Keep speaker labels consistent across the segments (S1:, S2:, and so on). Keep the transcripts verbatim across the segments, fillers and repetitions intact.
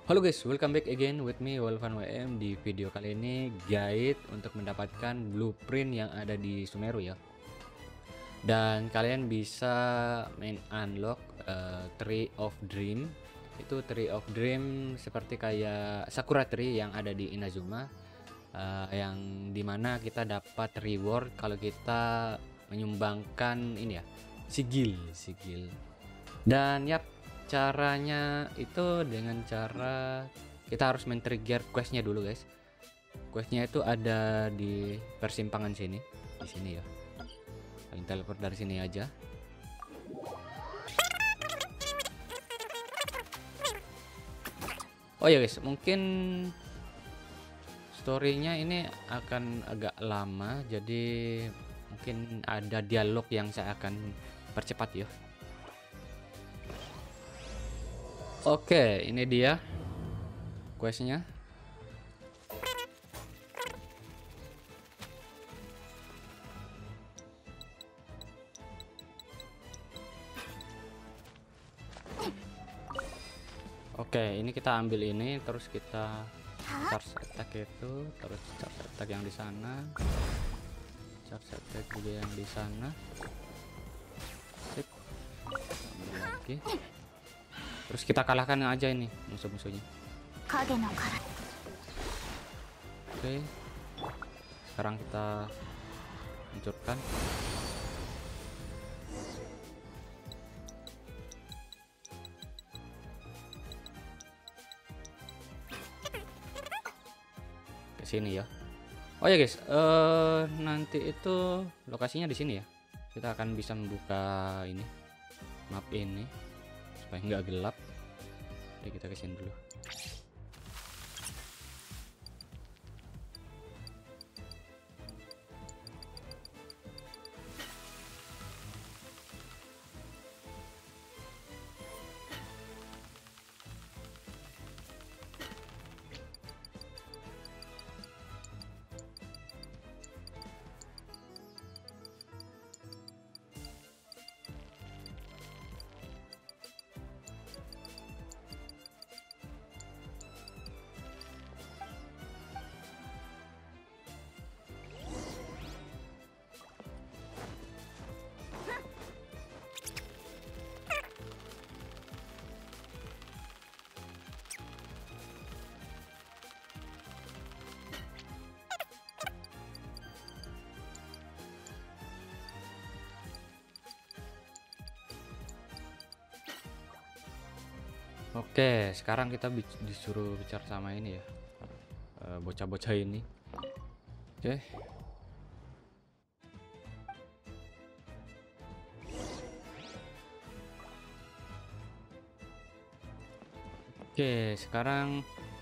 S1: Halo guys, welcome back again with me Wolfan W M. Di video kali ini guide untuk mendapatkan blueprint yang ada di Sumeru ya. Dan kalian bisa main unlock uh, Tree of Dream. Itu Tree of Dream seperti kayak Sakura Tree yang ada di Inazuma, uh, yang dimana kita dapat reward kalau kita menyumbangkan ini ya, sigil sigil. Dan yap, caranya itu dengan cara kita harus men-trigger questnya dulu guys. Questnya itu ada di persimpangan sini, di sini ya. Kalian teleport dari sini aja. Oh ya guys, mungkin storynya ini akan agak lama, jadi mungkin ada dialog yang saya akan percepat ya. Oke, ini dia questnya. Oke, ini kita ambil ini, terus kita charge attack itu, terus charge attack yang di sana, charge attack juga yang di sana. Sip. Ambil lagi. Terus kita kalahkan aja ini musuh-musuhnya. Oke, sekarang kita hancurkan. Ke sini ya. Oh ya guys, uh, nanti itu lokasinya di sini ya. Kita akan bisa membuka ini map ini supaya nggak gelap. Jadi kita kesini dulu. Oke, sekarang kita disuruh bicara sama ini ya, bocah-bocah ini. Oke. Oke, sekarang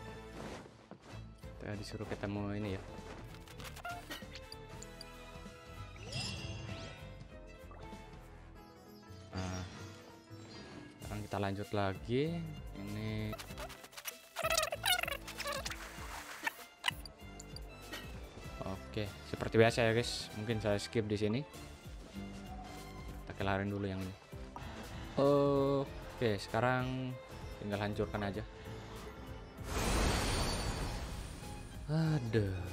S1: kita disuruh ketemu ini ya. Nah, sekarang kita lanjut lagi. Ini oke, seperti biasa ya guys. Mungkin saya skip di sini. Kita kelarin dulu yang ini. Oke, sekarang tinggal hancurkan aja. Aduh.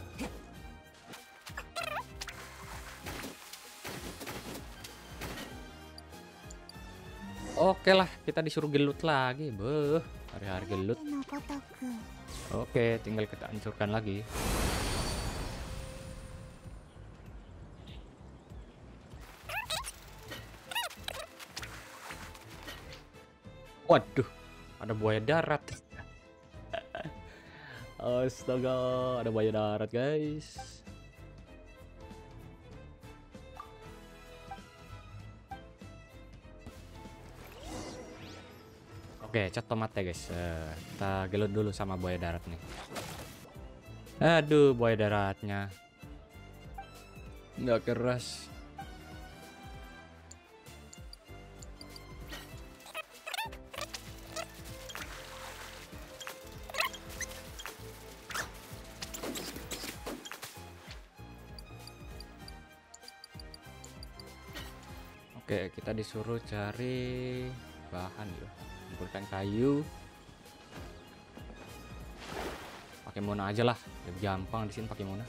S1: Oke lah, kita disuruh gelut lagi, beuh, hari-hari gelut. Oke, tinggal kita hancurkan lagi. Waduh, ada buaya darat. Astaga, ada buaya darat guys. Oke, cat tomat ya guys. Uh, kita gelut dulu sama buaya darat nih. Aduh, buaya daratnya nggak keras. Oke, kita disuruh cari bahan ya. Kumpulkan kayu. pakai Mona aja lah, lebih gampang di sini pakai Mona.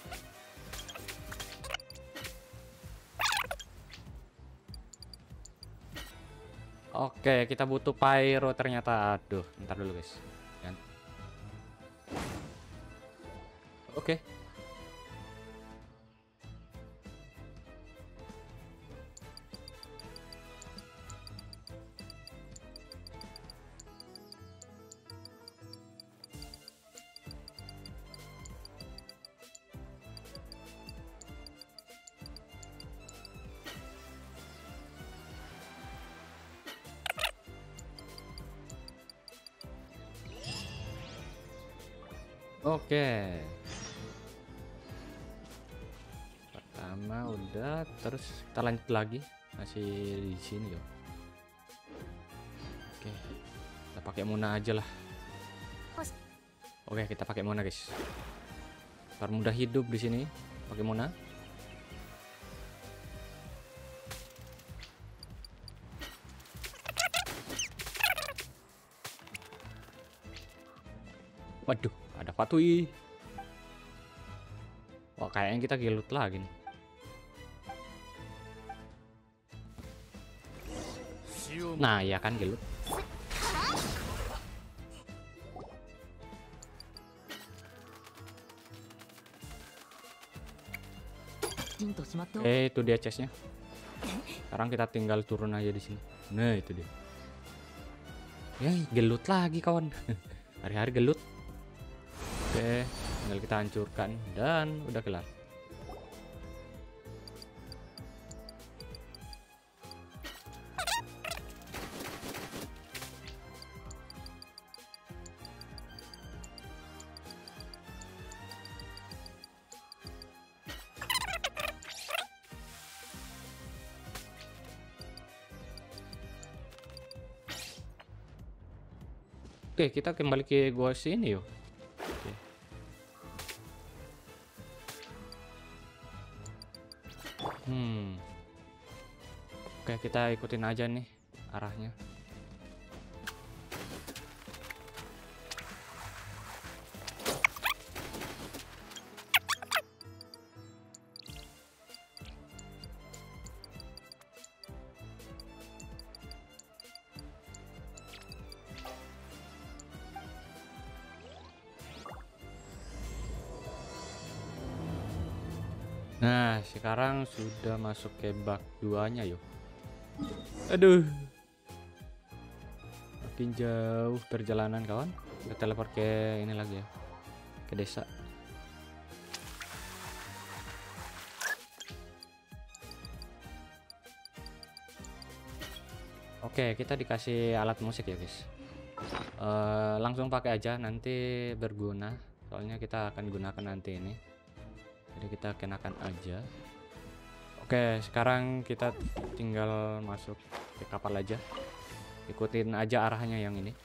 S1: Oke, kita butuh pyro ternyata. Aduh, ntar dulu guys. Gan- Oke. Oke. Pertama udah, terus kita lanjut lagi. Masih di sini yo. Oke. Kita pakai Mona aja lah. Oke, kita pakai Mona, guys. Permudah hidup di sini pakai Mona. Waduh, ada Fatui. Wah, kayaknya kita gelut lagi nih. Nah, ya kan gelut. Eh, itu dia chestnya. Sekarang kita tinggal turun aja di sini. Nah, itu dia. Ya, gelut lagi kawan. Hari-hari gelut. Oke, tinggal kita hancurkan dan udah kelar. Oke, kita kembali ke gua sini yuk. Oke. Hmm. Oke, kita ikutin aja nih arahnya. Nah, sekarang sudah masuk ke bak duanya yuk. Aduh. Makin jauh perjalanan kawan. Kita teleport ke ini lagi ya. Ke desa. Oke, kita dikasih alat musik ya guys. Uh, langsung pakai aja, nanti berguna. Soalnya kita akan gunakan nanti ini. Jadi kita kenakan aja. Oke, sekarang kita tinggal masuk ke kapal aja. Ikutin aja arahnya yang ini.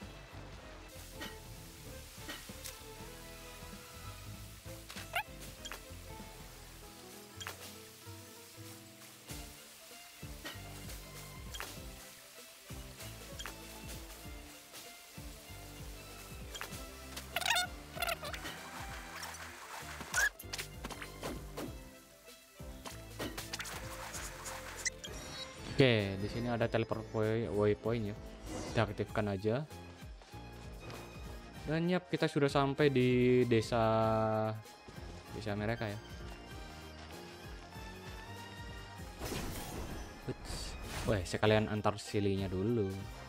S1: Oke, di sini ada teleport waypoint ya. Kita aktifkan aja. Dan yap, kita sudah sampai di desa desa mereka ya. Wah, sekalian antar silinya dulu.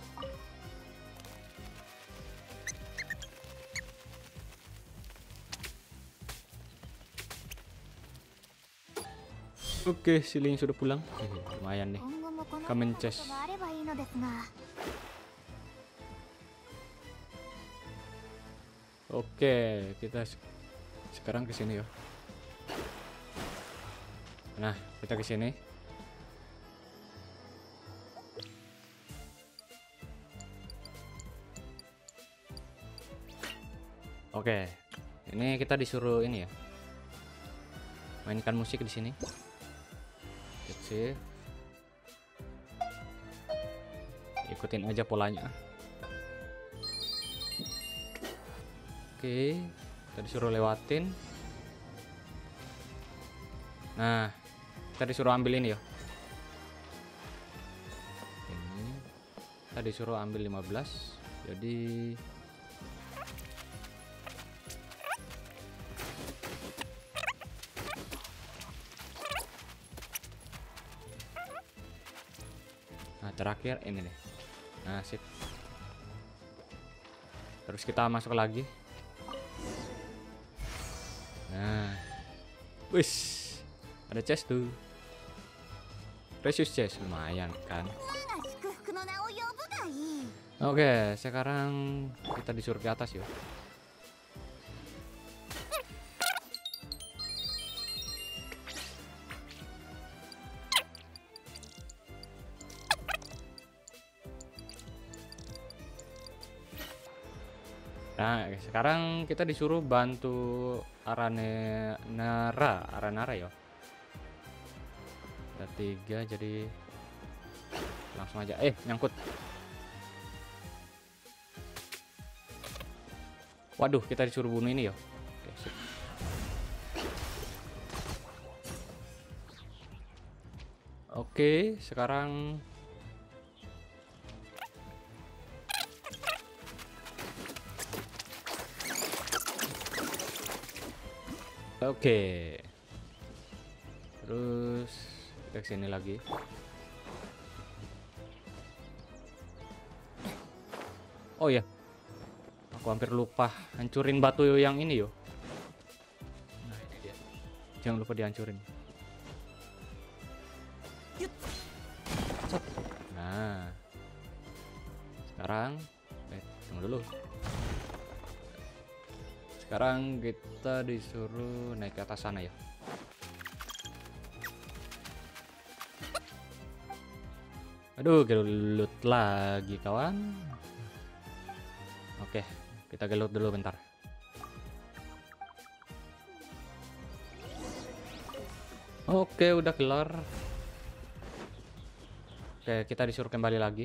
S1: Oke, siling sudah pulang. Eh, lumayan nih. Kamen chest. Oke, kita sekarang ke sini ya. Nah, kita ke sini. Oke, ini kita disuruh ini ya. Mainkan musik di sini. Save. Ikutin aja polanya. Oke, Kita disuruh lewatin. Nah, kita disuruh ambil ini ya. Ini kita disuruh ambil lima belas. Jadi nah, terakhir ini nih. Nah, sip. Terus kita masuk lagi. Nah, wis, ada chest tuh. Precious chest lumayan kan. Oke, sekarang kita disuruh ke atas yuk. Nah, sekarang kita disuruh bantu Aranara, Aranara ya. Ada tiga, jadi langsung aja. Eh, nyangkut. Waduh, kita disuruh bunuh ini ya. Oke, sip. Oke, sekarang Oke. Terus kita kesini lagi. Oh ya, aku hampir lupa hancurin batu yang ini yo. Nah, ini dia. Jangan lupa dihancurin. Nah, sekarang, eh, tunggu dulu. Sekarang kita disuruh naik ke atas sana ya. Aduh, gelut lagi kawan. Oke, kita gelut dulu bentar. Oke, udah kelar. Oke, kita disuruh kembali lagi.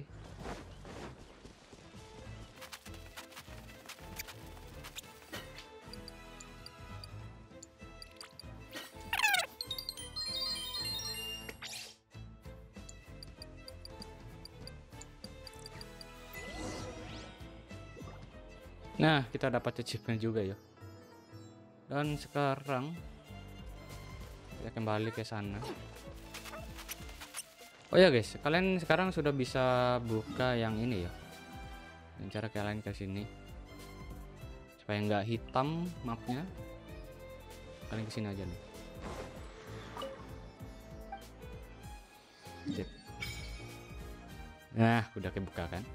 S1: Nah, kita dapat achievement juga ya. Dan sekarang kita kembali ke sana. Oh ya guys, kalian sekarang sudah bisa buka yang ini ya. Dan cara kalian ke sini supaya nggak hitam mapnya. Kalian ke sini aja nih. Sip. Nah, udah kebuka kan?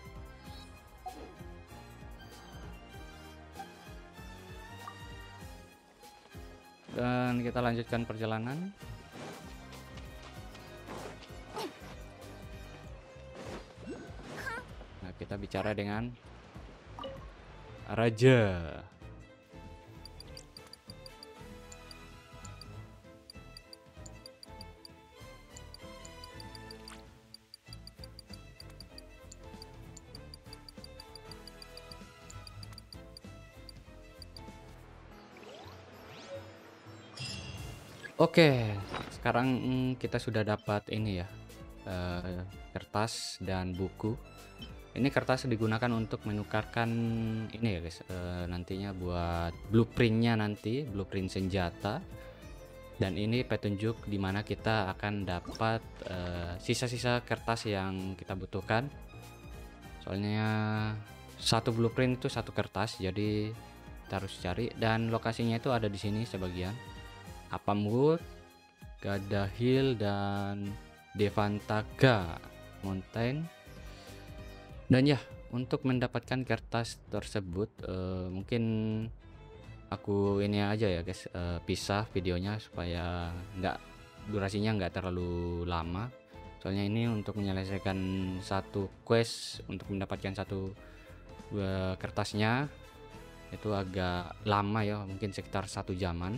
S1: Dan kita lanjutkan perjalanan. Nah, kita bicara dengan Raja. Oke, sekarang mm, kita sudah dapat ini ya, eh, kertas dan buku. Ini kertas digunakan untuk menukarkan ini ya guys, eh, nantinya buat blueprintnya nanti, blueprint senjata. Dan ini petunjuk dimana kita akan dapat eh, sisa-sisa kertas yang kita butuhkan. Soalnya satu blueprint itu satu kertas, jadi kita harus cari. Dan lokasinya itu ada di sini sebagian. Apamwood, Gada Hill, dan Devantaga Mountain. Dan ya, untuk mendapatkan kertas tersebut uh, mungkin aku ini aja ya guys, uh, pisah videonya supaya nggak durasinya nggak terlalu lama. Soalnya ini untuk menyelesaikan satu quest untuk mendapatkan satu uh, kertasnya itu agak lama ya, mungkin sekitar satu jaman.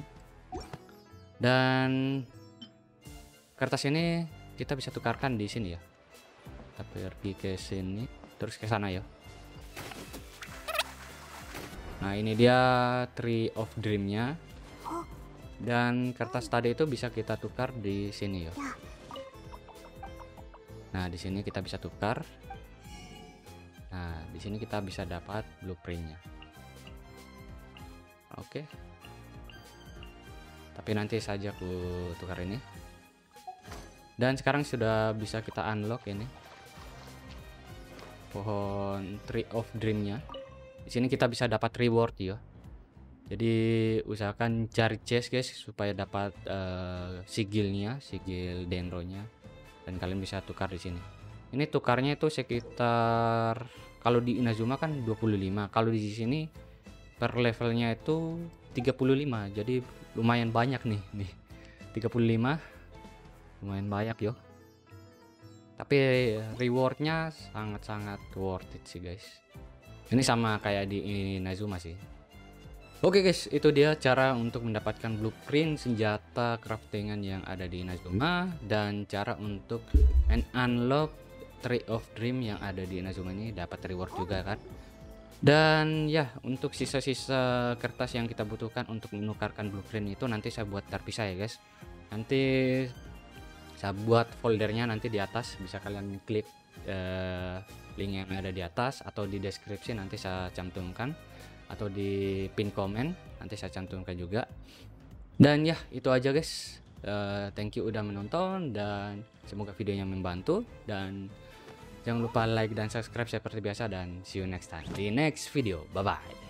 S1: Dan kertas ini kita bisa tukarkan di sini ya. Kita pergi ke sini terus ke sana ya. Nah, ini dia Tree of Dream-nya. Dan kertas tadi itu bisa kita tukar di sini ya. Nah, di sini kita bisa tukar. Nah, di sini kita bisa dapat blueprintnya. Oke. Tapi nanti saja aku tukar ini. Dan sekarang sudah bisa kita unlock ini pohon Tree of Dream-nya. Di sini kita bisa dapat reward ya. Jadi usahakan cari chest guys supaya dapat uh, sigilnya, sigil Dendronya, dan kalian bisa tukar di sini. Ini tukarnya itu sekitar, kalau di Inazuma kan dua puluh lima, kalau di sini per levelnya itu tiga puluh lima. Jadi lumayan banyak nih, nih. tiga puluh lima lumayan banyak yo. Tapi rewardnya sangat-sangat worth it sih guys. Ini sama kayak di Inazuma sih. Oke guys, itu dia cara untuk mendapatkan blueprint senjata craftingan yang ada di Inazuma, dan cara untuk unlock Tree of Dream yang ada di Inazuma ini dapat reward juga kan. Dan ya, untuk sisa-sisa kertas yang kita butuhkan untuk menukarkan blueprint itu nanti saya buat terpisah ya guys. Nanti saya buat foldernya nanti di atas, bisa kalian klik eh, link yang ada di atas atau di deskripsi, nanti saya cantumkan, atau di pin komen nanti saya cantumkan juga. Dan ya, itu aja guys. Uh, thank you udah menonton dan semoga videonya membantu, dan jangan lupa like dan subscribe seperti biasa, dan see you next time di next video. Bye bye.